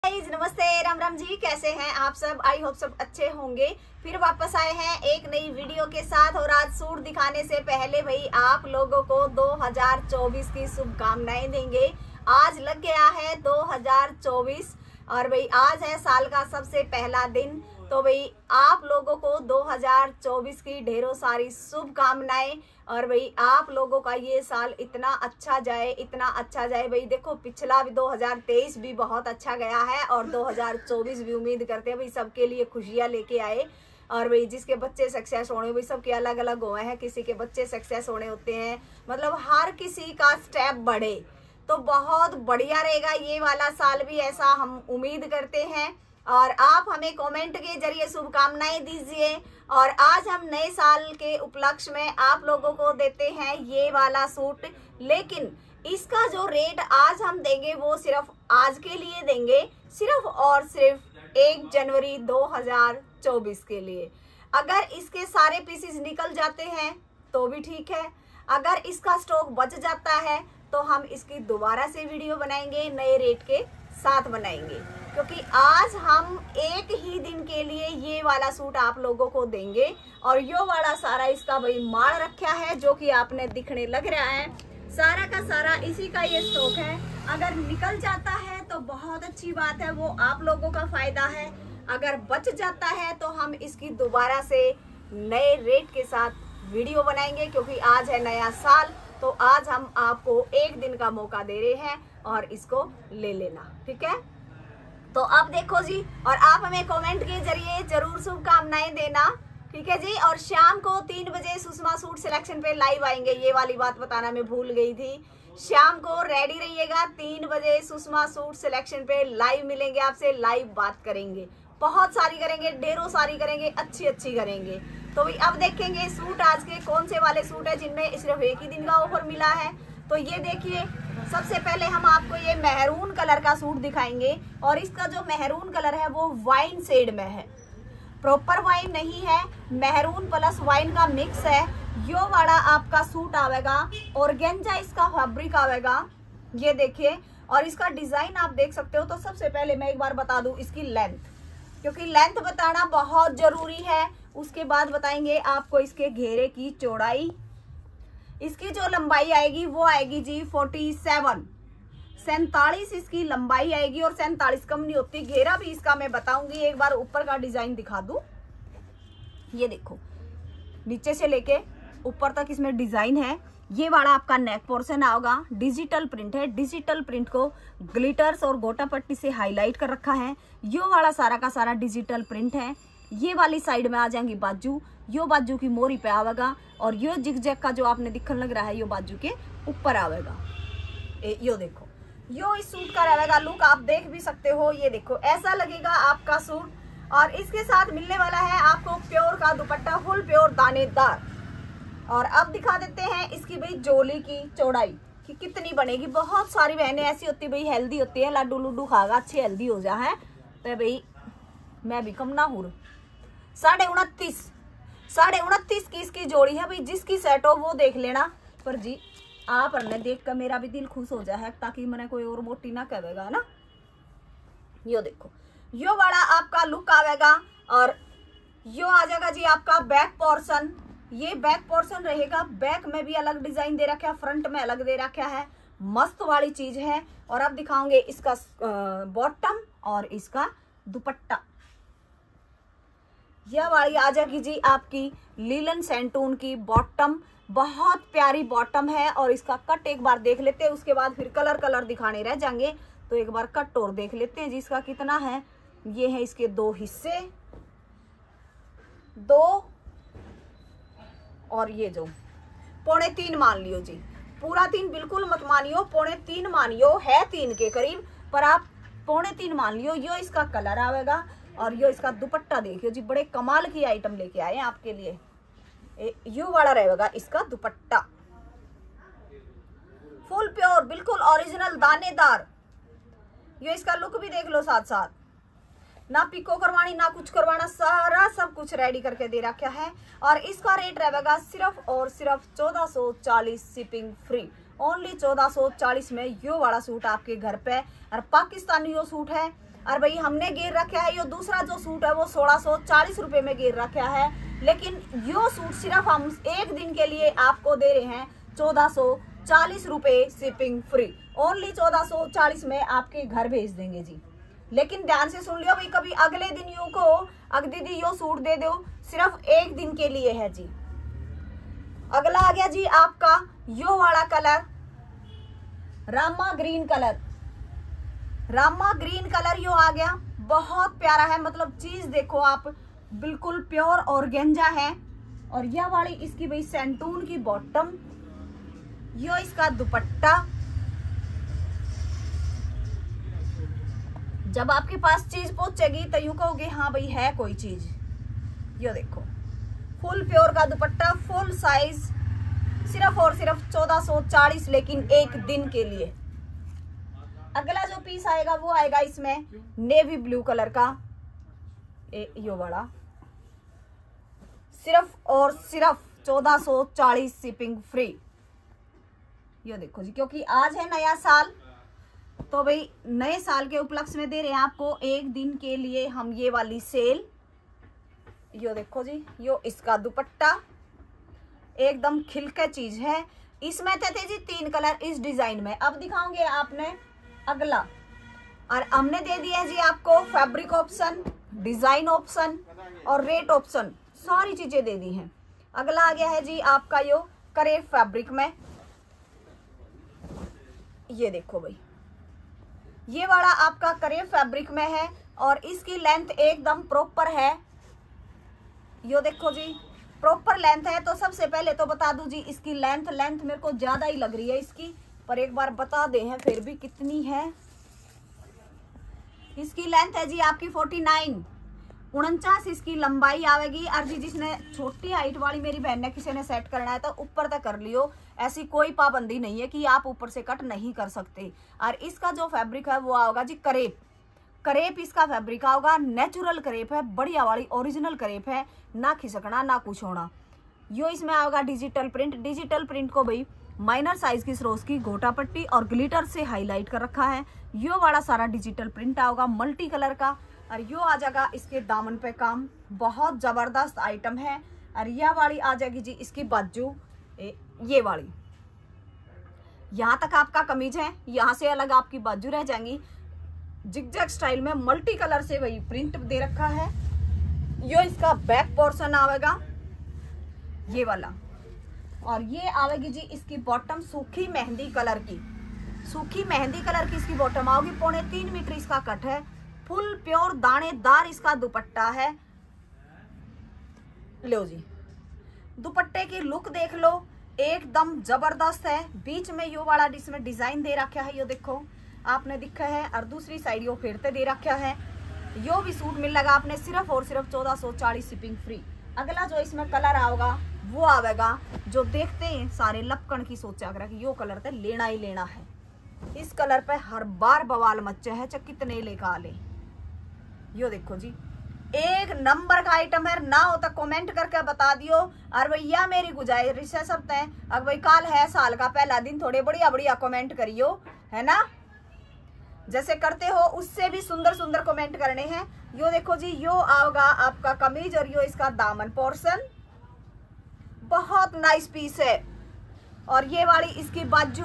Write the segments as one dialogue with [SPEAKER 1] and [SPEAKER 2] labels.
[SPEAKER 1] नमस्ते, राम राम जी। कैसे हैं आप सब? आई होप सब अच्छे होंगे। फिर वापस आए हैं एक नई वीडियो के साथ। और आज सूट दिखाने से पहले भाई आप लोगों को 2024 की शुभकामनाएं देंगे। आज लग गया है 2024 और भाई आज है साल का सबसे पहला दिन। तो भाई आप लोगों को 2024 की ढेरों सारी शुभकामनाएं। और भाई आप लोगों का ये साल इतना अच्छा जाए भाई। देखो पिछला भी 2023 भी बहुत अच्छा गया है और 2024 भी उम्मीद करते हैं भाई सबके लिए खुशियां लेके आए। और भाई जिसके बच्चे सक्सेस होने भाई सबके अलग अलग हुए हैं। किसी के बच्चे सक्सेस होने होते हैं, मतलब हर किसी का स्टेप बढ़े तो बहुत बढ़िया रहेगा ये वाला साल भी, ऐसा हम उम्मीद करते हैं। और आप हमें कमेंट के जरिए शुभकामनाएं दीजिए। और आज हम नए साल के उपलक्ष्य में आप लोगों को देते हैं ये वाला सूट, लेकिन इसका जो रेट आज हम देंगे वो सिर्फ आज के लिए देंगे, सिर्फ और सिर्फ 1 जनवरी 2024 के लिए। अगर इसके सारे पीसेस निकल जाते हैं तो भी ठीक है, अगर इसका स्टॉक बच जाता है तो हम इसकी दोबारा से वीडियो बनाएंगे, नए रेट के साथ बनाएंगे। क्योंकि आज हम एक ही दिन के लिए ये वाला सूट आप लोगों को देंगे। और यो वाला सारा इसका भाई माल रखा है जो कि आपने दिखने लग रहा है, सारा का सारा इसी का ये स्टॉक है। अगर निकल जाता है तो बहुत अच्छी बात है, वो आप लोगों का फायदा है। अगर बच जाता है तो हम इसकी दोबारा से नए रेट के साथ वीडियो बनाएंगे। क्योंकि आज है नया साल, तो आज हम आपको एक दिन का मौका दे रहे हैं और इसको ले लेना, ठीक है। तो अब देखो जी, और आप हमें कमेंट के जरिए जरूर शुभकामनाएं देना, ठीक है जी। और शाम को 3 बजे सुषमा सूट सिलेक्शन पे लाइव आएंगे, ये वाली बात बताना मैं भूल गई थी। शाम को रेडी रहिएगा, 3 बजे सुषमा सूट सिलेक्शन पे लाइव मिलेंगे आपसे, लाइव बात करेंगे, बहुत सारी करेंगे, ढेरों सारी करेंगे, अच्छी करेंगे। तो भाई अब देखेंगे सूट आज के कौन से वाले सूट है जिनमें सिर्फ एक ही दिन का ऑफर मिला है। तो ये देखिए, सबसे पहले हम आपको ये मेहरून कलर का सूट दिखाएंगे। और इसका जो मेहरून कलर है वो वाइन शेड में है, प्रॉपर वाइन नहीं है, मेहरून प्लस वाइन का मिक्स है। यो वाला आपका सूट आवेगा, ऑर्गेन्जा इसका फैब्रिक आवेगा, ये देखिए। और इसका डिजाइन आप देख सकते हो। तो सबसे पहले मैं एक बार बता दूं इसकी लेंथ, क्योंकि लेंथ बताना बहुत जरूरी है। उसके बाद बताएंगे आपको इसके घेरे की चौड़ाई। इसकी जो लंबाई आएगी वो आएगी जी 47 इसकी लंबाई आएगी, और 47 कम नहीं होती। घेरा भी इसका मैं बताऊंगी, एक बार ऊपर का डिजाइन दिखा दूं। ये देखो, नीचे से लेके ऊपर तक इसमें डिजाइन है। ये वाला आपका नेक पोर्शन आएगा, डिजिटल प्रिंट है। डिजिटल प्रिंट को ग्लिटर्स और गोटा पट्टी से हाईलाइट कर रखा है। यो वाला सारा का सारा डिजिटल प्रिंट है। ये वाली साइड में आ जाएंगी बाजू, यो बाजू की मोरी पे आवेगा। और यो जिगजैग का जो आपने दिखने लग रहा है यो बाजू के ऊपर आवेगा। यो देखो, यो इस सूट का रहेगा लुक, आप देख भी सकते हो। ये देखो, ऐसा लगेगा आपका सूट। और इसके साथ मिलने वाला है आपको प्योर का दुपट्टा, फुल प्योर दानेदार। और अब दिखा देते हैं इसकी भाई जोली की चौड़ाई कि कितनी बनेगी। बहुत सारी बहनें ऐसी होती भाई हेल्दी होती है, लड्डू लुड्डू खागा अच्छी हेल्दी हो जा है। तो भाई मैं भी कम ना हूँ, 29.5 की इसकी जोड़ी है भाई। जिसकी सेट हो वो देख लेना। पर जी आप ने देख कर मेरा भी दिल खुश हो जाए, ताकि मैंने कोई और मोटी ना कहेगा ना। यो देखो, यो वाला आपका लुक आवेगा। और यो आ जाएगा जी आपका बैक पोर्शन। ये बैक पोर्शन रहेगा, बैक में भी अलग डिजाइन दे रखा है, फ्रंट में अलग दे रखा है, मस्त वाली चीज है। और अब दिखाओगे इसका बॉटम और इसका दुपट्टा। यह वाली आ जाएगी जी आपकी लीलन सेंटून की बॉटम, बहुत प्यारी बॉटम है। और इसका कट एक बार देख लेते हैं, उसके बाद फिर कलर दिखाने रह जाएंगे। तो एक बार कट और देख लेते हैं जी इसका कितना है। ये है इसके 2 हिस्से, 2 और ये जो 3.25 मान लियो जी, पूरा 3 बिल्कुल मत मानियो, 3.25 मानियो, है 3 के करीब, पर आप 3.25 मान लियो। यो इसका कलर आवेगा। और यो इसका दुपट्टा देखियो जी, बड़े कमाल की आइटम लेके आए हैं आपके लिए। यू वाला रहेगा इसका दुपट्टा, फुल प्योर बिल्कुल ओरिजिनल दानेदार। यो इसका लुक भी देख लो, साथ साथ ना पिको करवानी ना कुछ करवाना, सारा सब कुछ रेडी करके दे रखा है। और इसका रेट रहेगा सिर्फ और सिर्फ 1440 शिपिंग फ्री। ओनली 1440 में यो वाला सूट आपके घर पे। और पाकिस्तानी यो सूट है, और भाई हमने गिर रखा है, ये दूसरा जो सूट है वो 1640 रुपए में गिर रखा है, लेकिन यो सूट सिर्फ हम एक दिन के लिए आपको दे रहे हैं 1440 रुपए शिपिंग फ्री। ओनली 1440 में आपके घर भेज देंगे जी। लेकिन ध्यान से सुन लियो भाई, कभी अगले दिन यू को अग दीदी यो सूट दे दो, सिर्फ एक दिन के लिए है जी। अगला आ गया जी आपका यो वाला colour, Rama green colour. Rama green colour यो आ गया, बहुत प्यारा है, मतलब चीज देखो आप, बिल्कुल प्योर ऑर्गेंजा है। और यह वाली इसकी भाई सेंटून की बॉटम, यो इसका दुपट्टा। जब आपके पास चीज पहुंचेगी तो यूं कहोगे हाँ भाई है कोई चीज। यो देखो फुल प्योर का दुपट्टा, फुल साइज, सिर्फ और सिर्फ 1440, लेकिन एक दिन के लिए। अगला जो पीस आएगा वो आएगा इसमें नेवी ब्लू कलर का, यो वाला, सिर्फ और सिर्फ 1440 शिपिंग फ्री। ये देखो जी, क्योंकि आज है नया साल, तो भाई नए साल के उपलक्ष्य में दे रहे हैं आपको एक दिन के लिए हम ये वाली सेल। यो देखो जी, यो इसका दुपट्टा एकदम खिलके चीज है। इसमें थे जी 3 कलर इस डिजाइन में। अब दिखाओगे आपने अगला, और हमने दे दिया जी आपको फैब्रिक ऑप्शन, डिजाइन ऑप्शन और रेट ऑप्शन, सारी चीजें दे दी हैं। अगला आ गया है जी आपका यो करेब फैब्रिक में। ये देखो भाई, ये वाला आपका करेब फैब्रिक में है और इसकी लेंथ एकदम प्रॉपर है। यो देखो जी, प्रॉपर लेंथ है। तो सबसे पहले तो बता दूं जी, इसकी लेंथ मेरे को ज्यादा ही लग रही है इसकी, पर एक बार बता दे हैं फिर भी कितनी है। इसकी लेंथ है जी आपकी 49, 49 इसकी लंबाई आवेगी। और जी जिसने छोटी हाइट वाली मेरी बहन ने किसी ने सेट करना है तो ऊपर तक कर लियो, ऐसी कोई पाबंदी नहीं है कि आप ऊपर से कट नहीं कर सकते। और इसका जो फैब्रिक है वो आओगा जी करेप, करेप इसका फैब्रिक आओगा, नेचुरल करेप है, बढ़िया वाली ओरिजिनल करेप है, ना खिसकना ना कुछ होना। यो इसमें आओगा डिजिटल प्रिंट। डिजिटल प्रिंट को भाई माइनर साइज की सरोज की गोटा पट्टी और ग्लिटर से हाईलाइट कर रखा है। यो वाला सारा डिजिटल प्रिंट आओगा मल्टी कलर का। और यो आ जाएगा इसके दामन पे काम, बहुत जबरदस्त आइटम है। और यह वाली आ जाएगी जी इसकी बाजू, ये वाली, यहाँ तक आपका कमीज है, यहाँ से अलग आपकी बाजू रह जाएंगी। जिगजैग स्टाइल में मल्टी कलर से वही प्रिंट दे रखा है। यो इसका बैक पोर्शन आवेगा ये वाला, और ये आवेगी जी इसकी बॉटम सूखी मेहंदी कलर की, सूखी मेहंदी कलर की इसकी बॉटम आओगी। 3.25 मीटर इसका कट है, फुल प्योर दानेदार इसका दुपट्टा है। लो जी, दुपट्टे की लुक देख लो, एकदम जबरदस्त है। बीच में यो वाला इसमें डिजाइन दे रखा है, यो देखो आपने दिखा है, और दूसरी साइड यो फेरते दे रखा है। यो भी सूट मिल लगा आपने सिर्फ और सिर्फ 1440 शिपिंग फ्री। अगला जो इसमें कलर आएगा वो आवेगा, जो देखते हैं सारे लपकन की सोचा कर यो कलर तो लेना ही लेना है। इस कलर पे हर बार बवाल मच्चा है, चाहे कितने लेकर ले। यो देखो जी, एक नंबर का आइटम है, ना हो तो कमेंट करके बता दियो। और भैया मेरी गुजारिश है सब है, अगर भाई काल है साल का पहला दिन, थोड़े बढ़िया बढ़िया कमेंट करियो, है ना, जैसे करते हो उससे भी सुंदर सुंदर कमेंट करने हैं। यो देखो जी, यो आओगा आपका कमीज और यो इसका दामन पोर्शन, बहुत नाइस पीस है। और ये वाली इसकी बाजू,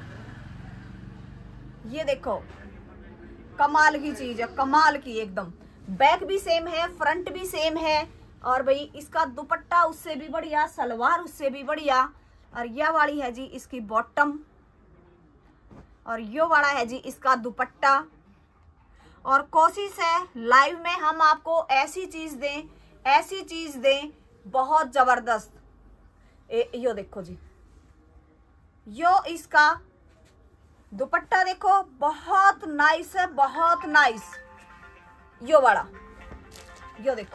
[SPEAKER 1] ये देखो कमाल की चीज है, कमाल की एकदम। बैक भी सेम है, फ्रंट भी सेम है, और भाई इसका दुपट्टा उससे भी बढ़िया, सलवार उससे भी बढ़िया। और यह वाली है जी इसकी बॉटम, और यो वाला है जी इसका दुपट्टा। और कोशिश है लाइव में हम आपको ऐसी चीज दें, ऐसी चीज दें बहुत जबरदस्त। यो देखो जी, यो इसका दुपट्टा देखो, बहुत नाइस है, बहुत नाइस। यो वाला, यो देखो,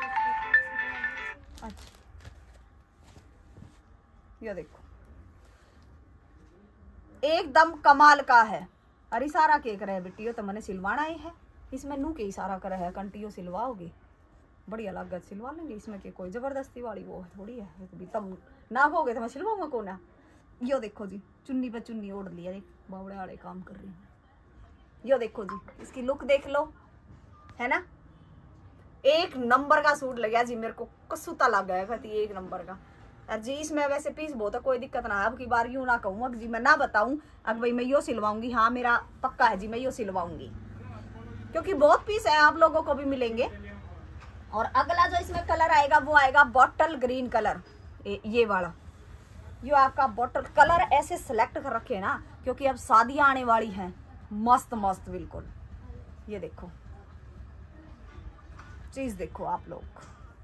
[SPEAKER 1] अच्छा यो देखो, एकदम कमाल का है। और इशारा के करे बेटियो तो मैंने सिलवाना ही है, इसमें नू के इशारा करे है, कंटियो सिलवाओगे बढ़िया लागत सिलवा लेंगे। इसमें के कोई जबरदस्ती वाली वो थोड़ी है, भी तब ना होगे तो मैं सिलवाऊंगा को ना। यो देखो जी, चुन्नी पे चुन्नी ओढ़ लिया, देख बावड़े वाले काम कर रही हूँ। यो देखो जी, इसकी लुक देख लो, है ना। एक नंबर का सूट लग गया जी, मेरे को कसूता लग गया कहती एक नंबर का जी। इसमें वैसे पीस बहुत है, कोई दिक्कत ना है। अब की बार यूं ना कहूँ अब जी मैं ना बताऊं अब भाई मैं यो सिलवाऊंगी, हाँ मेरा पक्का है जी मैं यो सिलवाऊंगी, क्योंकि बहुत पीस है, आप लोगों को भी मिलेंगे। और अगला जो इसमें कलर आएगा वो आएगा बॉटल ग्रीन कलर, ये वाला। यो आपका बॉटल कलर ऐसे सिलेक्ट कर रखे ना, क्योंकि अब शादियां आने वाली हैं। मस्त मस्त बिल्कुल, ये देखो चीज देखो आप लोग।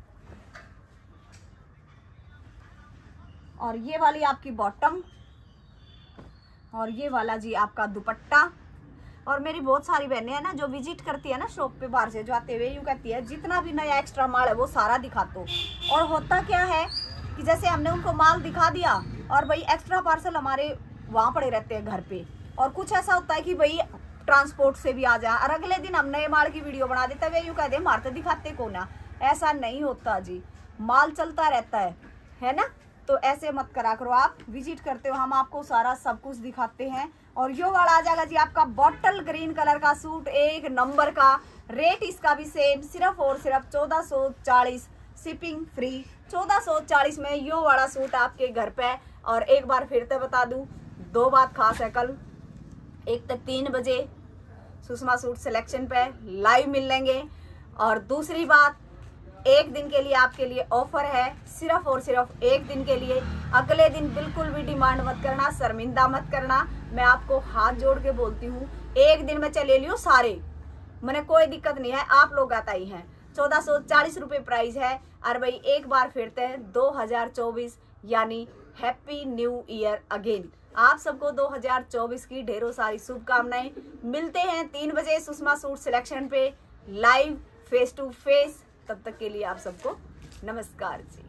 [SPEAKER 1] और ये वाली आपकी बॉटम, और ये वाला जी आपका दुपट्टा। और मेरी बहुत सारी बहनें हैं ना जो विजिट करती है ना शॉप पे बाहर से जो आते हुए, यूँ कहती है जितना भी नया एक्स्ट्रा माल है वो सारा दिखा दो। और होता क्या है कि जैसे हमने उनको माल दिखा दिया और भाई एक्स्ट्रा पार्सल हमारे वहाँ पड़े रहते हैं घर पे, और कुछ ऐसा होता है कि भाई ट्रांसपोर्ट से भी आ जाए और अगले दिन हम नए माल की वीडियो बना देते हैं, यूँ कहते हैं मारते दिखाते को ना। ऐसा नहीं होता जी, माल चलता रहता है ना। तो ऐसे मत करा करो, आप विजिट करते हो हम आपको सारा सब कुछ दिखाते हैं। और यो वाला आ जाएगा जी आपका बॉटल ग्रीन कलर का सूट, एक नंबर का। रेट इसका भी सेम, सिर्फ और सिर्फ 1440, शिपिंग फ्री। 1440 में यो वाला सूट आपके घर पे। और एक बार फिर से बता दूं, 2 बात खास है, कल 1 तक 3 बजे सुषमा सूट सिलेक्शन पे लाइव मिल लेंगे। और दूसरी बात, एक दिन के लिए आपके लिए ऑफर है, सिर्फ और सिर्फ एक दिन के लिए। अगले दिन बिल्कुल भी डिमांड मत करना, शर्मिंदा मत करना, मैं आपको हाथ जोड़ के बोलती हूँ। एक दिन में चले लियो सारे, मैंने कोई दिक्कत नहीं है, आप लोग आता ही हैं। 1440 रुपये प्राइस है। और भाई एक बार फिर से 2024 यानी हैप्पी न्यू ईयर अगेन। आप सबको 2024 की ढेरों सारी शुभकामनाएं। मिलते हैं 3 बजे सुषमा सूट सिलेक्शन पे लाइव फेस टू फेस। तब तक के लिए आप सबको नमस्कार जी।